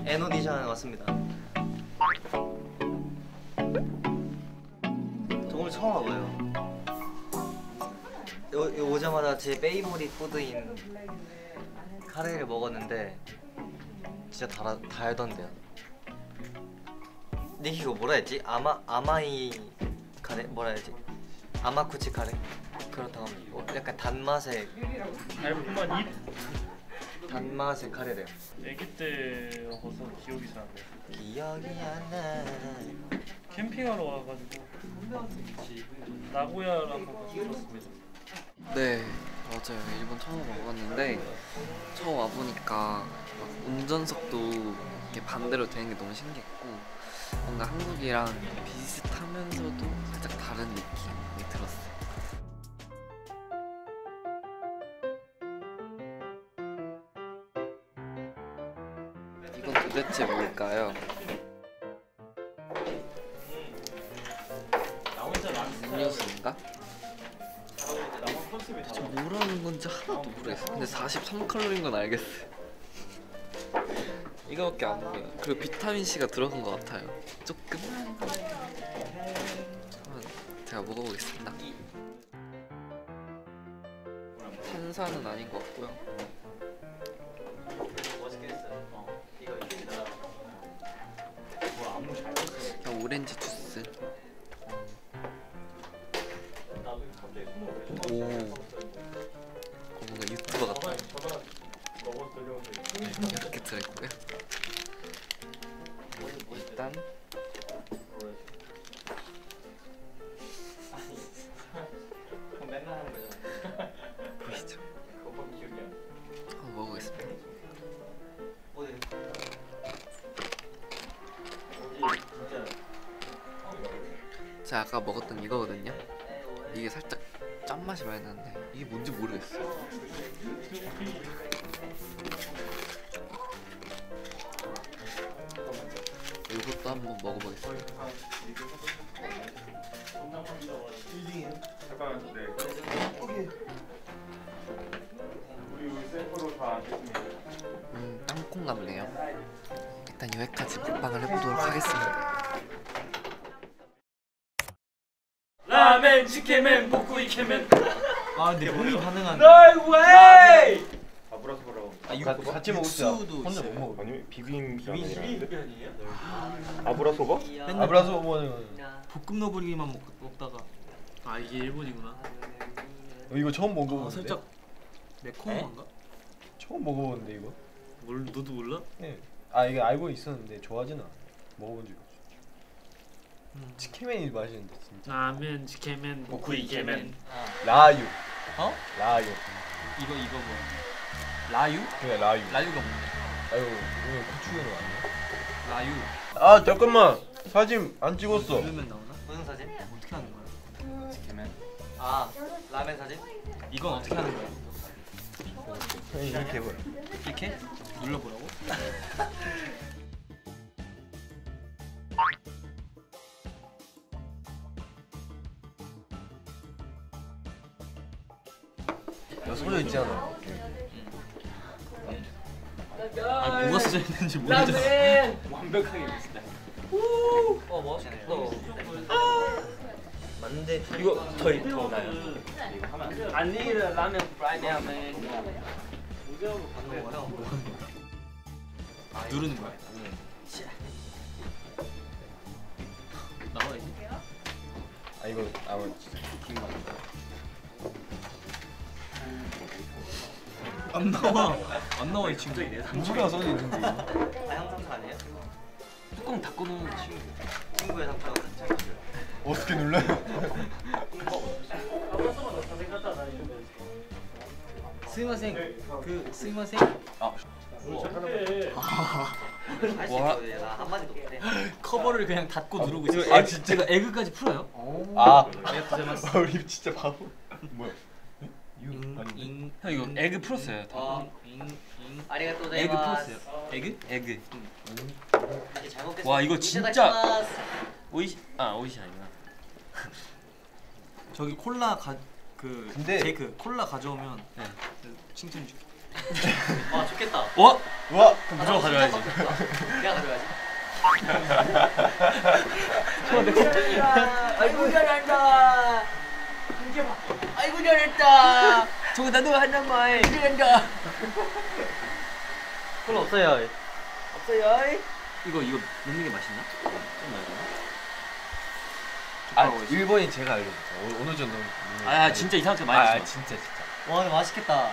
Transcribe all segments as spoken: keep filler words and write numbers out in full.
N 오디션에 왔습니다. 저 오늘 처음 와봐요. 요, 요 오자마자 제 페이보릿 푸드인 카레를 먹었는데 진짜 달아, 달던데요. 니 이거 뭐라 했지? 아마 아마이 카레 뭐라 해야지? 아마쿠치 카레? 그렇다고 하면 뭐 약간 단맛의 달콤한 입? 단맛의 카레래요. 아기 때여서 기억이 잘 안 나요. 기억이 안 나. 캠핑하러 와가지고 나고야라고 들었습니다. 네, 맞아요. 일본 처음 와봤는데 처음 와보니까 막 운전석도 이렇게 반대로 되는 게 너무 신기했고 뭔가 한국이랑 비슷하면서도 살짝 다른 느낌이 들었어요. 이건 도대체 뭘까요? 음료수인가? 대체 뭐라는 건지 하나도 모르겠어. 근데 사십삼 칼로리인 건 알겠어요. 이거밖에 안 보여. 그리고 비타민 C가 들어간 것 같아요. 조금. 한번 제가 먹어보겠습니다. 탄산은 아닌 것 같고요. 그냥 오렌지 주스. 오, 뭔가 유튜버 같다. 이렇게 들어있고요. 일단 보이시죠? 한번 먹어보겠습니다. 제가 아까 먹었던 이거거든요. 이게 살짝 짠맛이 많이 나는데 이게 뭔지 모르겠어요. 이것도 한번 먹어보겠습니다. 음, 땅콩 같네요. 일단 여기까지 먹방을 해보도록 하겠습니다. 라멘, 치케멘, 복구 이케멘. 아 근데 몸이 반응하네. No way! 아브라소바라고. 아 육, 같이, 같이 먹자. 혼자 못 먹어. 아니 비빔라면이라는데. 비빔면이에요? 아브라소바? 맨날 아브라소바는 볶음 너구리만 먹, 먹다가 아 이게 일본이구나. 이거 처음 먹어보는데. 아, 살짝 매콤한가? 처음 먹어보는데 이거. 뭘 너도 몰라? 네. 아 이게 알고 있었는데 좋아하진 않아. 먹어본 적이 없어. 음. 치킨맨이 맛있는데 진짜. 라멘, 치케멘, 복구 이케멘. 라유. 어? 라유. 이거 이거 뭐? 라유? 그래 라유. 라유가 뭔데? 아유 오늘 고추회로 왔네. 라유. 아 잠깐만 사진 안 찍었어. 누르면 나오나? 무슨 사진? 어떻게 하는 거야? 치킨맨. 아 라멘 사진? 이건 어떻게 하는 거야? 이렇게 해봐요. 이렇게? 눌러보라고? 써져 있지 않아? 아 뭐가 써져 있는지 모르겠어. 완벽하게 비슷해. 어 멋있겠다. 맞는데 이거 더 더 나요. 아니라 라면 프라이드 하면. 누르는 거야? 나와야지. 아 이거 아마 킹 안 나와. 안 나와 이 친구. 김치가 써져 있는데 이거. 다양상사 아니에요? 뚜껑 닫고 놓은 친구. 친구의 상처. 어떻게 눌러요? 스미마셍. 그 스미마셍. 아. 와. 나 한마디도 못해. 커버를 그냥 닫고 누르고 있어. 이거 아, 진짜? 제가 에그까지 풀어요? 아. 아리가토자마스. 우리 진짜 바보. 뭐야? 잉. 형 이거 에그 풀었어요. 아. 잉. 잉. 에그 아리가토자마스. 풀었어요. 에그? 에그. 잘 먹겠습니다. 와 이거 진짜 오이시 아 오이시 아니구나. 저기 콜라 가 그 근데- 제이크 콜라 가져오면 네. 칭찬 줄게. 아 좋겠다. 와 와 무조건 가져야지. 내가 가져가야지. 아이고 잘한다. 이게 봐. 아이고 잘했다. 저거 나도 한단 말. 잘한다. 콜라 없어요. 없어요. 이거 이거 먹는 게 맛있나? 아 일본인 제가 알려줬죠. 어느 정도. 아 진짜 이상하게 많이 아 줬어. 진짜 진짜. 와 이거 맛있겠다.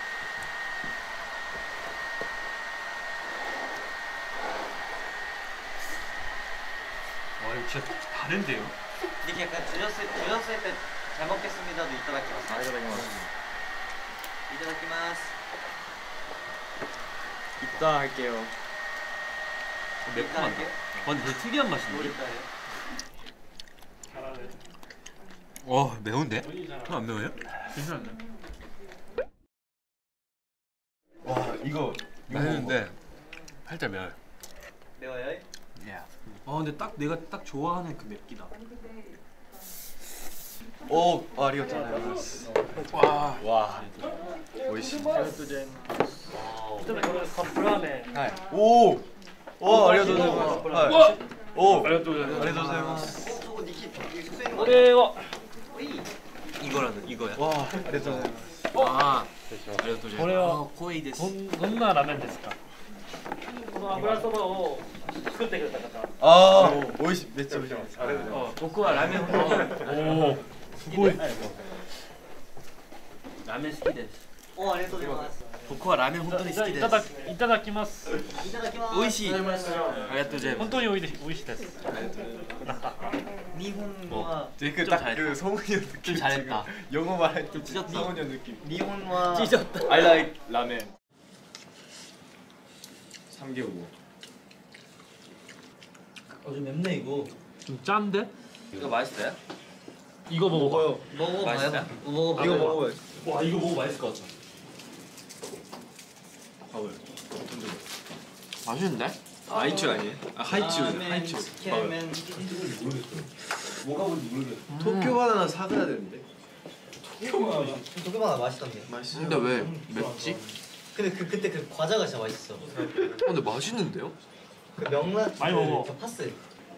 와 이거 진짜 다른데요? 이게 약간 드렸을 드렸을 때 잘 먹겠습니다도 이따다키마스. 아 이따다키마스. 이따다키마스. 이따 할게요. 이따 할게요. 와 근데 되게 특이한 맛인데? 뭘 이따 해요? 와 매운데? 안 매워요? 괜찮은데? 와 이거 매운데 살짝 매워요. 매워요? 야. 아 근데 딱 내가 딱 좋아하는 그 맵기다. 오 아리가또 와. 와 오이시. 오와 아리가또 고자이마스. 오 아리가또 고자이마스. 저거 니키 숙소에 있는 거 그래요. 아니야? 이거라도 이거야. 와 아리가또 고자이마스. 아. 그래도 これは 아, 코에이 데스. どんなラーメンですか。この油そばを作ってくれた方。 아 오이시 몇 오이시. 僕はラーメンをおお。すごい。 ラーメン好きです。 어 아리가토지마스. 僕はラーメン本当にじゃあ好きです。 いただいただきます。 이따다키마스. 美味しい。ありがとうございます。 本当においしい美味しいです。 니혼와 되게 좀 딱 잘했다. 그 성훈이 느낌. 좀 잘했다. 지금 영어 말할 때 찢었다. 성훈이 느낌. 니혼와 찢었다. I like 라멘. 삼 개 오고. 어좀 맵네 이거. 좀 짠데? 이거 맛있어요? 이거 먹어요. 먹어봐요. 맛있어요? 먹어봐. 이거 먹어봐요. 와 이거 먹어 맛있을 것 같아. 봐봐요. 맛있는데? 하이츄 아니에요? 아 하이츄. 라멘, 하이츄. 스케멘. 뭐가 뭔지 모르겠어. 도쿄 바나나 사가야 되는데. 도쿄바나 맛있던데. 맛있어. 근데 왜 맵지? 근데 그 그때 그 과자가 진짜 맛있어. 어, 근데 맛있는데요? 그 명란 많이 그, 먹어. 저 파스.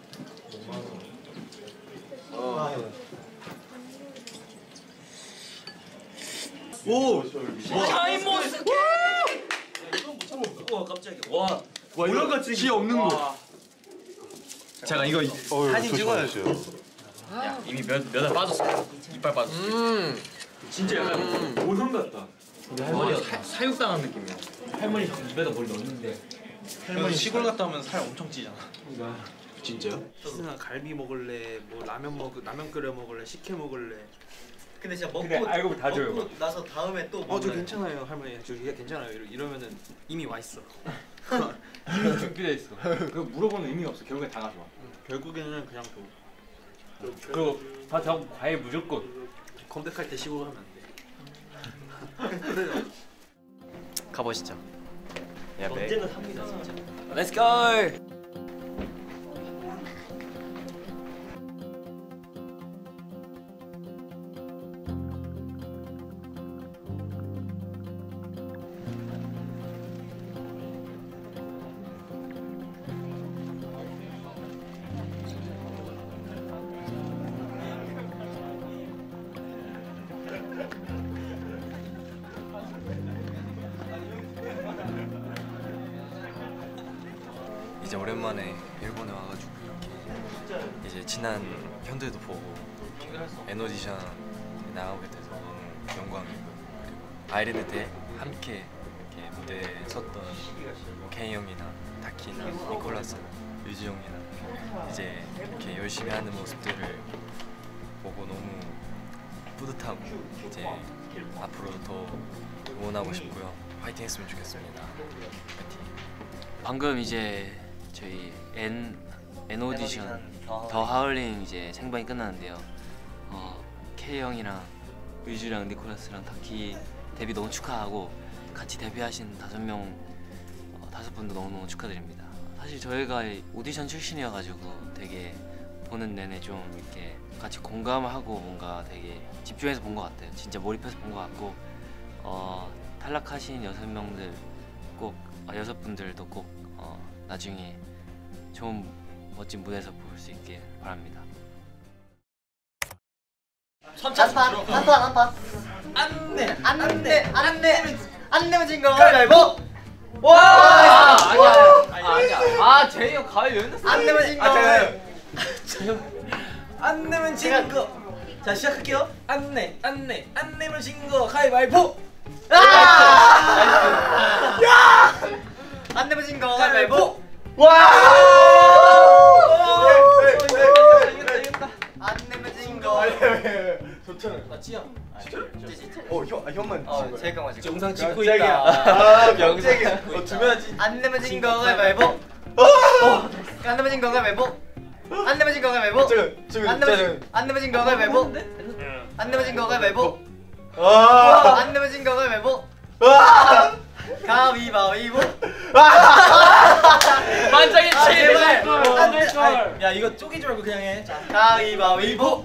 어. 아, 형. 오. 샤인머스켓! 와 깜짝이야. 와. 와 이런 거 기 없는 거. 잠깐 이거 사진 찍어야 돼. 야 이미 몇몇알 빠졌어. 이빨 빠졌어. 음. 진짜 약간 오성 같다. 사, 사육당한 느낌이야. 할머니 자꾸 입에다 뭘 넣는데. 할머니 시골 갔다 오면 살 엄청 찌잖아. 진짜요? 희승아 갈비 먹을래? 뭐 라면 먹 라면 끓여 먹을래? 식혜 먹을래? 근데 진짜 먹고 근데 알고 보면 다 줘요, 먹고 나서 다음에 또 어 저 먹어요. 괜찮아요 할머니 저 이게 괜찮아요 이러, 이러면은 이미 와 있어. 이미 준비돼 있어. 그거 물어보는 의미가 없어. 결국에 다 가져와. 결국에는 그냥 또 그리고 다 다 과일 무조건. 컴백할 때 시골 가면 안 돼. 가보시죠. 야 매. 언제나 삽니다 진짜. Let's go. 이제 오랜만에 일본에 와가지고 이렇게 이제 친한 형들도 보고 에너디션 나오게 돼서 너무 영광이고, 그리고 아이랜드 때 함께 이렇게 무대에 섰던 케이 형이나 다키나 니콜라스, 유지 형이나 이제 이렇게 열심히 하는 모습들을 보고 너무 뿌듯하고 이제 앞으로도 더 응원하고 싶고요. 화이팅 했으면 좋겠습니다. 화이팅. 방금 이제 저희 N N 오디션 더 하울링 이제 생방이 끝났는데요. 어, K 형이랑 유주랑 니콜라스랑 다키 데뷔 너무 축하하고 같이 데뷔하신 다섯 명 어, 다섯 분도 너무너무 축하드립니다. 사실 저희가 오디션 출신이어가지고 되게 보는 내내 좀 이렇게 같이 공감하고 뭔가 되게 집중해서 본 것 같아요. 진짜 몰입해서 본 것 같고 어, 탈락하신 여섯 명들 꼭 어, 여성분들도 꼭 어, 나중에 좋은 멋진 무대에서 볼 수 있길 바랍니다. 한판 한판 한판 안내 안내 안내 안 내면 진 거 가위바위보. 와 아니야 아니야 아 제이 형 가위 왜 넣었어? 안 내면 진 거. 안 내면 진 거. 자 시작할게요. 안내 안내 안 내면 진 거 가위바위보. 안 내면 진 거 가위바위보. 이겼다 이겼다. 안 내면 진 거. 좋잖아. 나 찌야. 어, 형, 아, 형만. 어 제가 맞지. 영상 찍고 깜짝이야. 있다. 아, 명색이. 어, 주면하지. 안 내면 진 거 가위바위보. 안 내면 진 거 가위바위보. 안 내면 진 거 가위바위보. 지금, 지금, 안 내면 지금. 진- 안 내면 진 거 가위바위보. 안 내면 진 거 가위바위보. 아, 안 내면 진 거 가위바위보. 아, 가위바위보. 만장의 아, 제발. 안 돼. 아이, 야 이거 쪼개지 말고 그냥 해. 자. 가위바위보.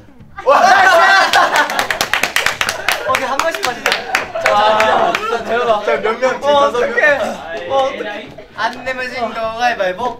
어디 한 번씩 빠지자. 자, 진짜 대박. 자, 몇 명? 지금 어, 다섯 명. 어떡해. 어, 어떡해. 안 내면 진 거 가위바위보.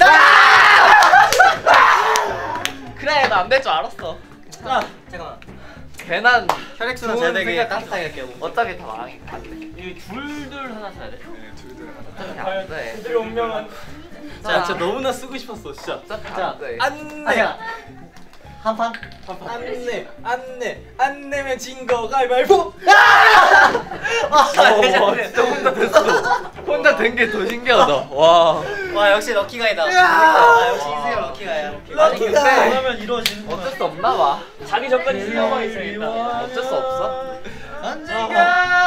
그래, 나 안 될 줄 알았어. 자, 잠깐만. 괜한 혈액순환 좋은 잘 되게 생각 따뜻하게 할게요. 어차피 다 망해. 안 돼. 이 줄들 하나 사야 돼? 안 돼. 그들의 운명은. 자, 진짜 너무나 쓰고 싶었어, 진짜. 자, 안내. 아니야. 한 판. 안내. 안내. 안 내면 진 거 가위바위보. 아, 진짜 혼자 됐어. 혼자 된 게 더 신기하다. 와. 와 역시 럭키가이다. 아 역시 이승엽 럭키가야. 아니 근데 하면 이루어지는 어쩔 수 없나 봐. 자기 전까지 수영하고 있어야겠다. 어쩔 수 없어. 언젠가